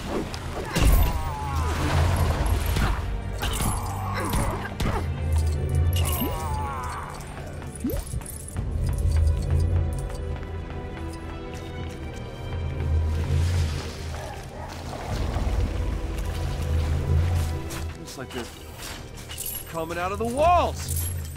Looks like they're coming out of the walls!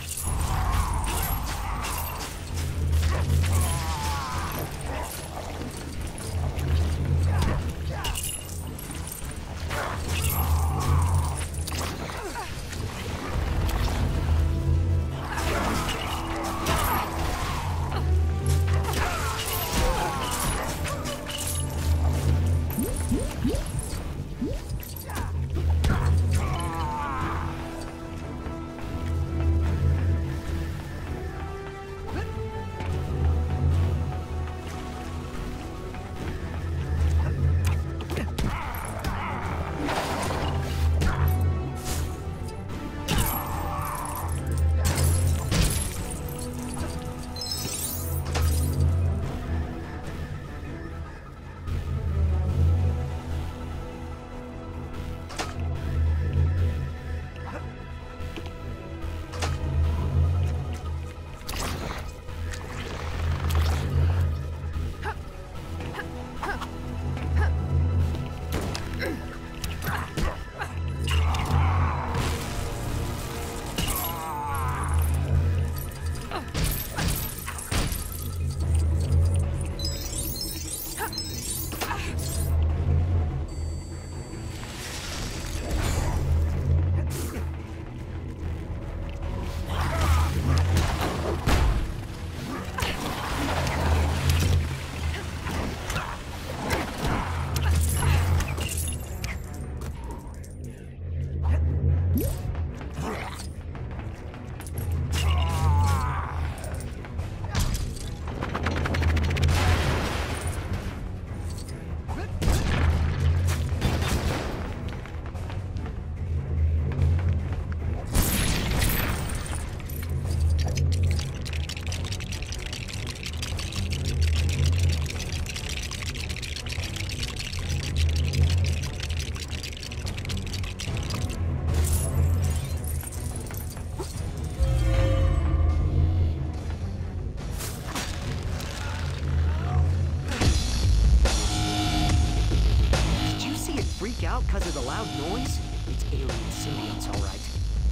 Out because of the loud noise? It's alien symbionts, all right.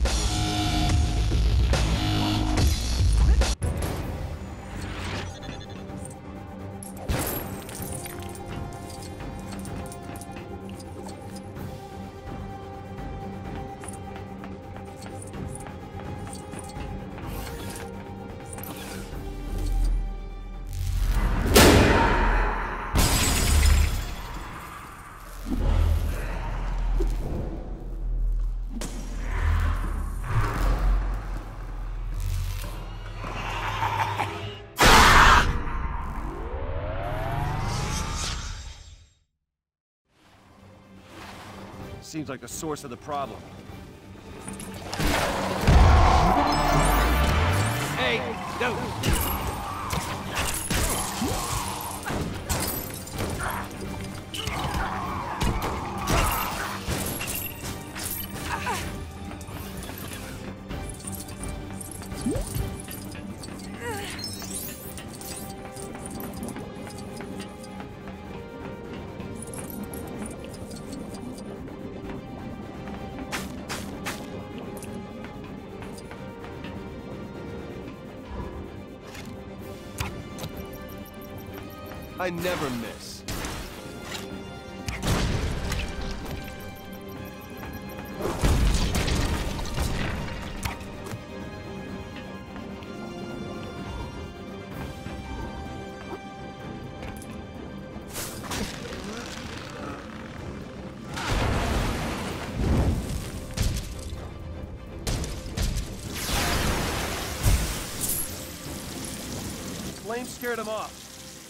Seems like the source of the problem. Hey, no! I never miss. Flame scared him off.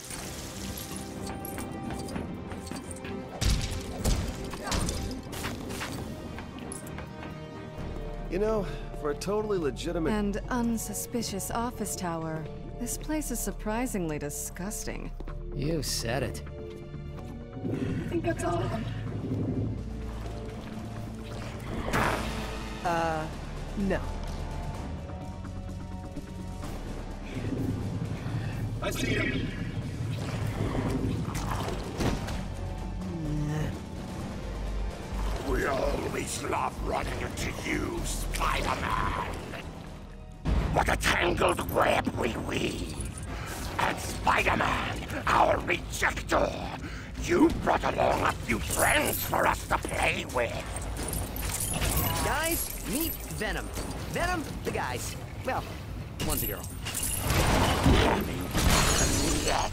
You know, for a totally legitimate and unsuspicious office tower, this place is surprisingly disgusting. You said it. I think that's all of them. No. I see him. We always love running into you, Spider-Man. What a tangled web we weave. And Spider-Man, our rejector, you brought along a few friends for us to play with. Guys, meet Venom. Venom, the guys. Well, one's a girl. Yet.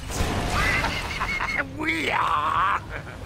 We are.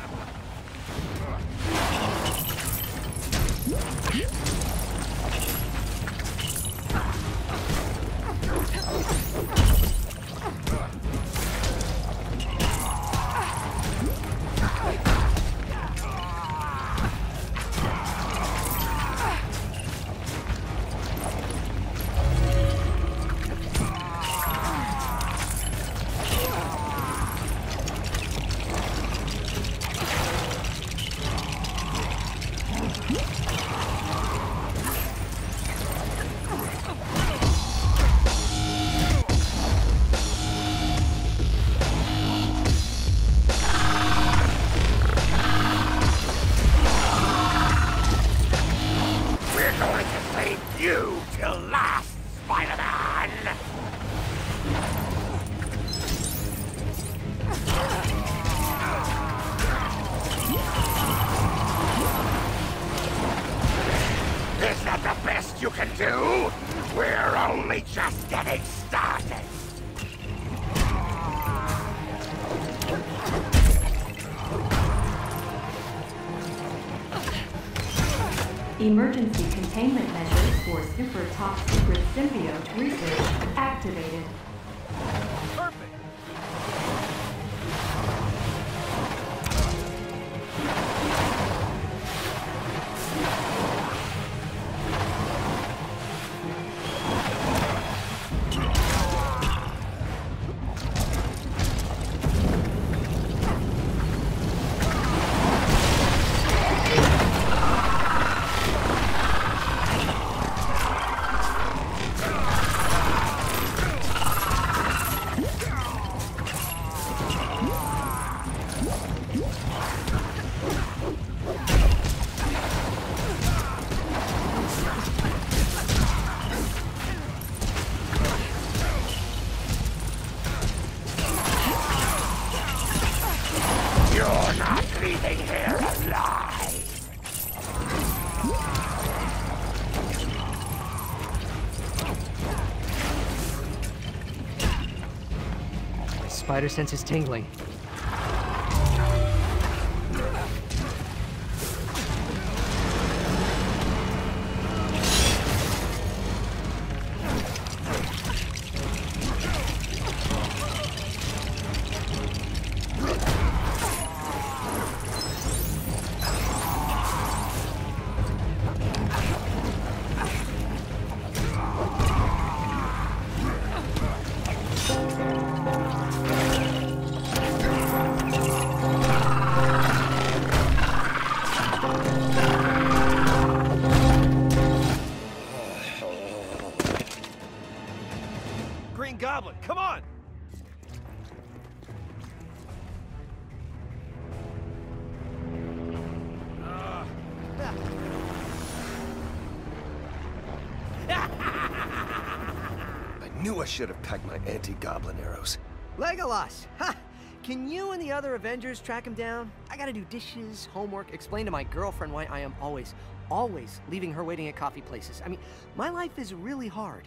You till last, Spider-Man! Is that the best you can do? We're only just getting started. Emergency containment measures for super top secret symbiote research activated. Perfect. You're not leaving here alive. My spider sense is tingling. Green Goblin, come on! I knew I should have packed my anti-goblin arrows. Legolas! Ha! Can you and the other Avengers track him down? I gotta do dishes, homework, explain to my girlfriend why I am always leaving her waiting at coffee places. I mean, my life is really hard.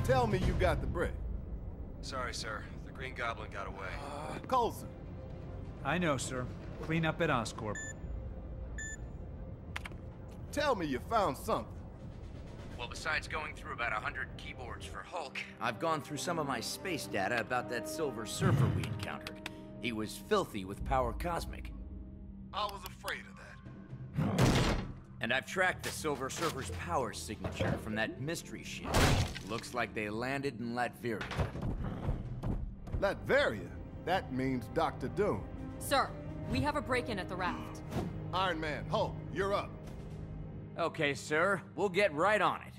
Tell me you got the brick. Sorry, sir. The Green Goblin got away. Coulson. I know, sir. Clean up at Oscorp. Tell me you found something. Well, besides going through about 100 keyboards for Hulk, I've gone through some of my space data about that Silver Surfer we encountered. He was filthy with power cosmic. I was afraid of that. And I've tracked the Silver Surfer's power signature from that mystery ship. Looks like they landed in Latveria. Latveria? That means Dr. Doom. Sir, we have a break-in at the raft. Iron Man, Hulk, you're up. Okay, sir. We'll get right on it.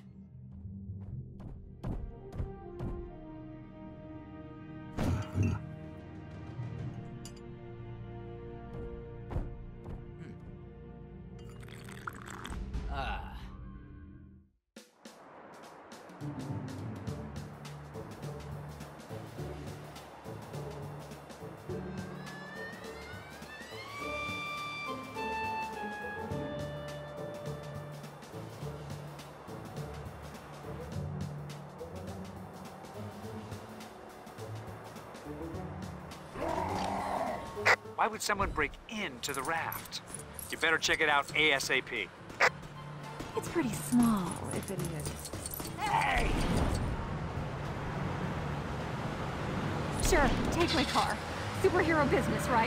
Why would someone break into the raft? You better check it out ASAP. It's pretty small, if it is. Hey! Sure, take my car. Superhero business, right?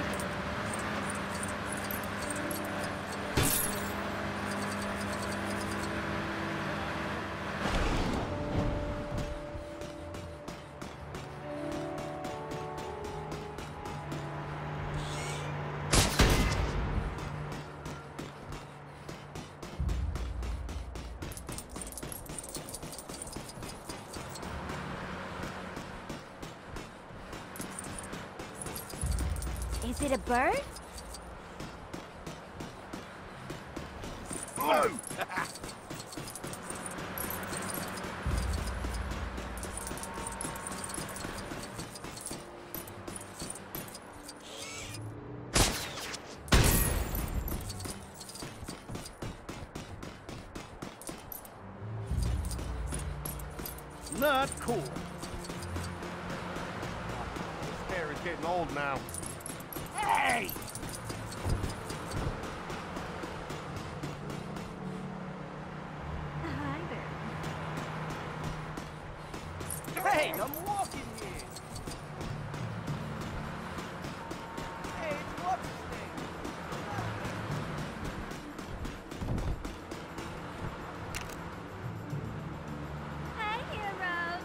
Is it a bird? Not cool. This hair is getting old now. Hey! Hi there. Hey, I'm walking here. Hey, what's his name? Hi, hero.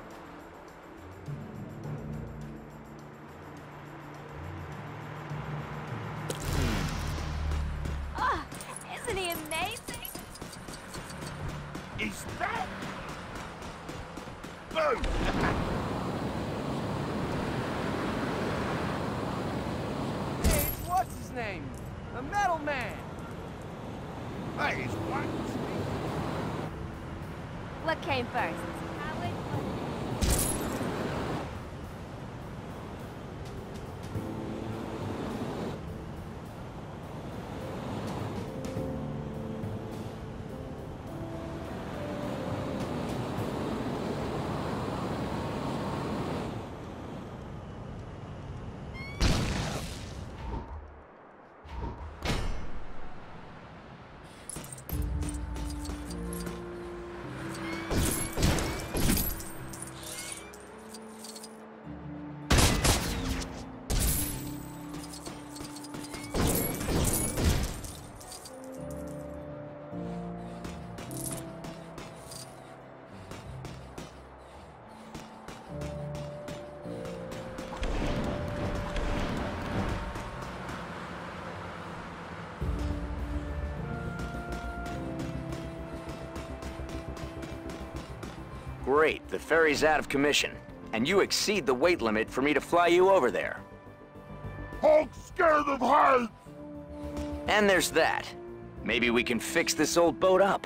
Oh, isn't he amazing? Is that? Boom! Hey, what's his name? The Metal Man. Hey, it's what? What came first? Howard or Great, the ferry's out of commission. And you exceed the weight limit for me to fly you over there. Hulk's scared of heights! And there's that. Maybe we can fix this old boat up.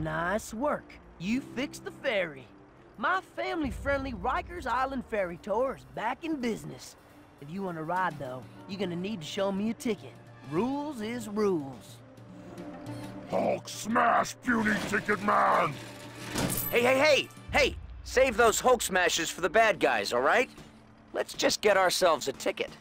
Nice work. You fixed the ferry. My family-friendly Rikers Island ferry tour is back in business. If you want to ride, though, you're gonna need to show me a ticket. Rules is rules. Hulk smash, puny ticket man! Hey! Save those Hulk smashes for the bad guys, all right? Let's just get ourselves a ticket.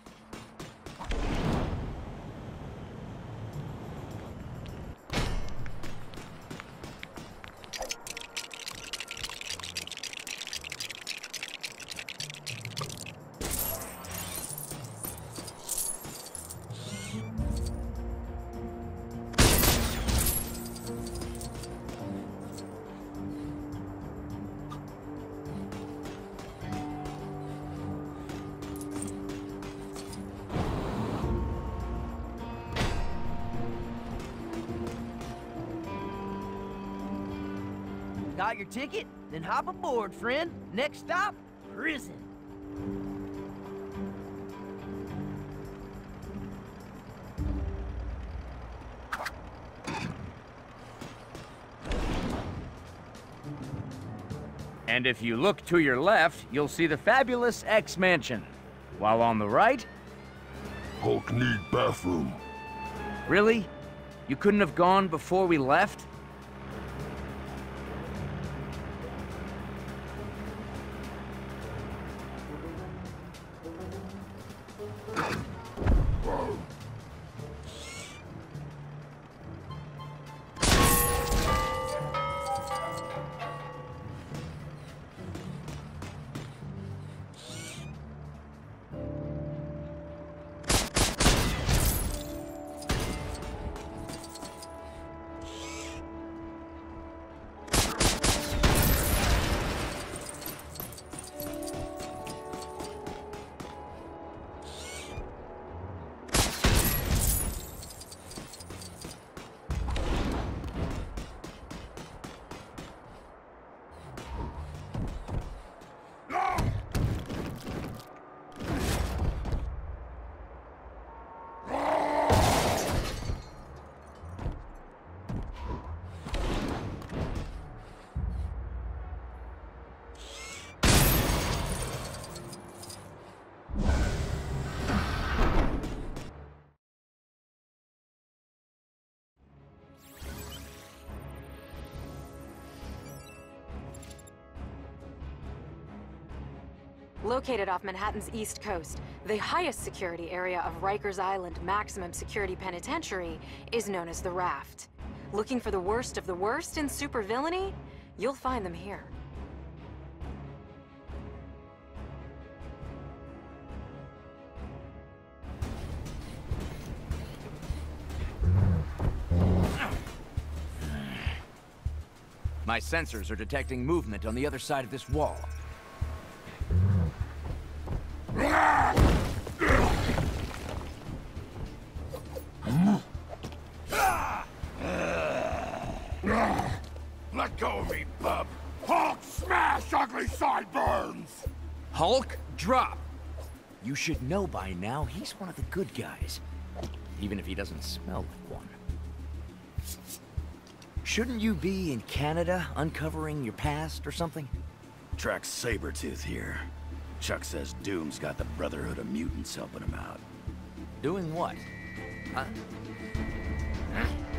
Got your ticket? Then hop aboard, friend. Next stop, prison. And if you look to your left, you'll see the fabulous X-Mansion. While on the right... Hulk need bathroom. Really? You couldn't have gone before we left? Located off Manhattan's East Coast, the highest security area of Rikers Island Maximum Security Penitentiary is known as the Raft. Looking for the worst of the worst in supervillainy? You'll find them here. My sensors are detecting movement on the other side of this wall. Let go of me, bub! Hulk smash, ugly sideburns! Hulk, drop! You should know by now, he's one of the good guys. Even if he doesn't smell like one. Shouldn't you be in Canada, uncovering your past or something? Track Sabretooth here. Chuck says Doom's got the Brotherhood of Mutants helping him out. Doing what? Huh?